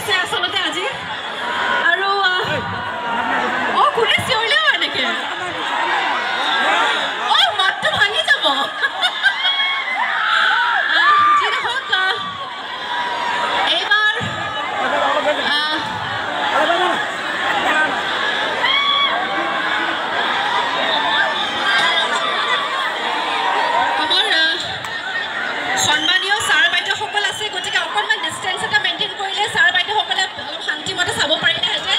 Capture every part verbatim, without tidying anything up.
দিছে আসলতে আজি আৰু অ কোনে চিঞৰিলে এনেকে অ মাতটো ভাঙি যাব যিটো হওক এইবাৰ সন্মানীয় ছাৰ বাইদেউসকল আছে গতিকে অকণমান ডিষ্টেঞ্চ এটা মেইনটেইন কৰিলে ছাৰ বাইদেউসকলে অলপ শান্তিমতে চাব পাৰিলেহেঁতেন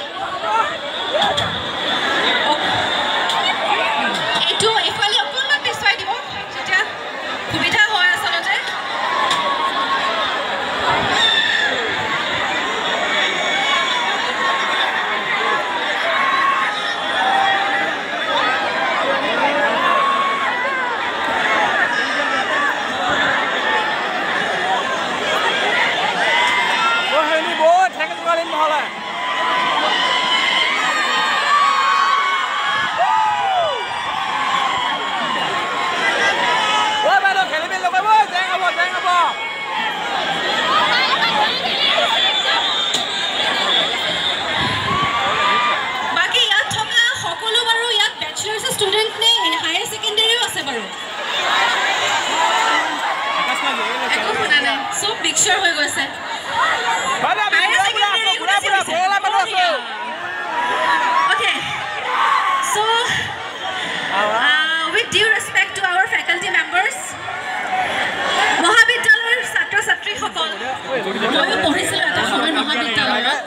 এইটো এইফালে অকণমান পিছুৱাই দিব তেতিয়া সুবিধা হয় আচলতে Picture হৈ গৈছে Okay so uh, with due respect to our faculty members মহাবিদ্যালয়ৰ ছাত্ৰ ছাত্ৰী সকল মই পঢ়িছিলো এটা সময় মহাবিদ্যালয়ত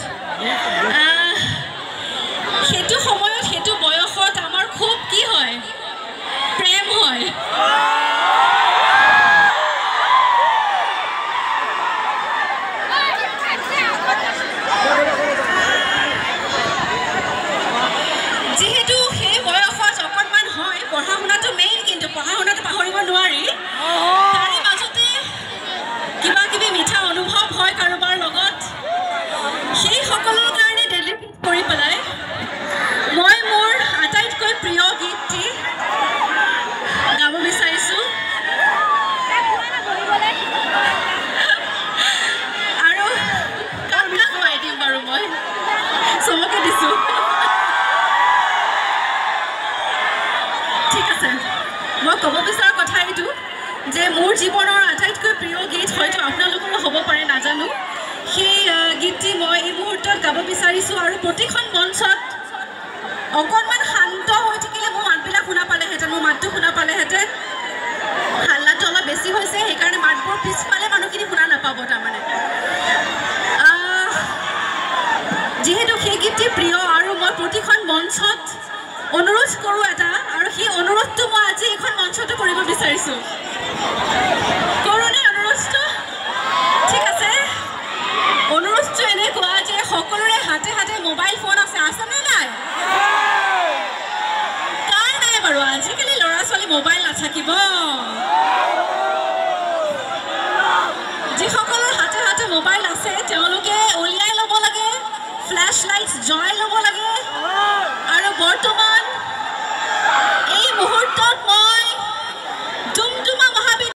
সেইটো সময়ত সেইটো বয়সত আমাৰ খুব কি হয় প্ৰেম হয় মই ক'ব বিচৰা কথা এইটো যে মোৰ জীৱনৰ আটাইতকৈ প্ৰিয় গীত হয়তো আপোনালোকৰো হ'ব পাৰে নাজানো সেই গীতটি মই এই মুহূৰ্তত গাব বিচাৰিছোঁ আৰু প্ৰতিখন মঞ্চত অকণমান শান্ত হৈ থাকিলে মোৰ মাতবিলাক শুনা পালেহেঁতেন মোৰ মাতটো শুনা পালেহেঁতেন হাল্লাটো অলপ বেছি হৈছে সেইকাৰণে মাতবোৰ পিছফালে মানুহখিনি শুনা নাপাব তাৰমানে যিহেতু সেই গীতটি প্ৰিয় আৰু মই প্ৰতিখন মঞ্চত অনুৰোধ কৰোঁ এটা আৰু সেই অনুৰোধটো মই আজি এইখন মঞ্চটো কৰিব বিচাৰিছোঁ কৰোঁনে অনুৰোধটো ঠিক আছে অনুৰোধটো এনেকুৱা যে সকলোৰে হাতে হাতে মোবাইল ফোন আছে আছেনে নাই কাৰ নাই বাৰু আজিকালি ল'ৰা ছোৱালী মোবাইল নাথাকিব যিসকলৰ হাতে হাতে মোবাইল আছে তেওঁলোকে উলিয়াই ল'ব লাগে ফ্লেছ লাইটছ জ্বলাই ল'ব লাগে আৰু বৰ্তমান